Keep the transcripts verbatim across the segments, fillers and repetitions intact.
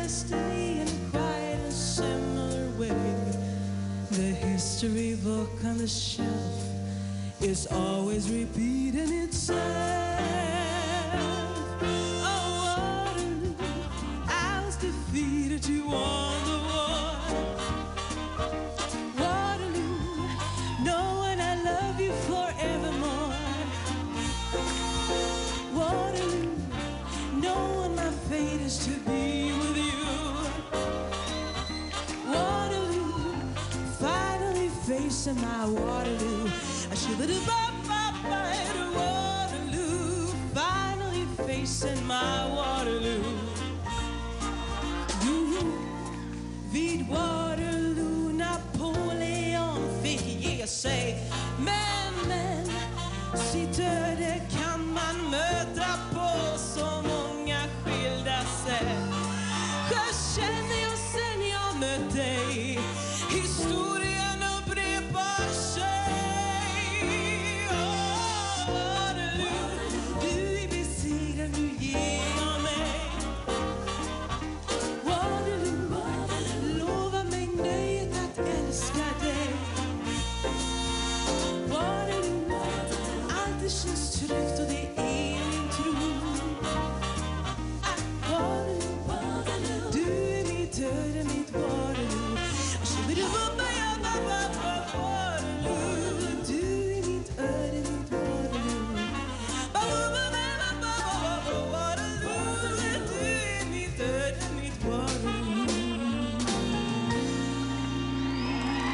destiny in quite a similar way. The history book on the shelf is always repeating itself. Oh, Waterloo, I was defeated, you won the war. Waterloo, knowing I love you forevermore. Waterloo, knowing my fate is to be with you. Waterloo, finally facing my Waterloo. I should have by Waterloo, finally facing my Waterloo. Vid Waterloo, Napoleon fick ge sig. Men, men, sitter det kan man möta på så många skilda sätt. Jag känner jag sen jag mött dig, historien upprepar sig. Åh, Waterloo, du är besegrad, nu ger jag mig. Waterloo, lova mig nöjet att älska dig. Waterloo, allt det känns tryggt och det är min tro. Waterloo, du är mitt öde, mitt Waterloo. Waterloo, du är mitt öde, mitt Waterloo. Waterloo, du är mitt öde, mitt Waterloo.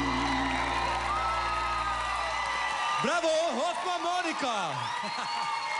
Bravo, Hoffman Monika!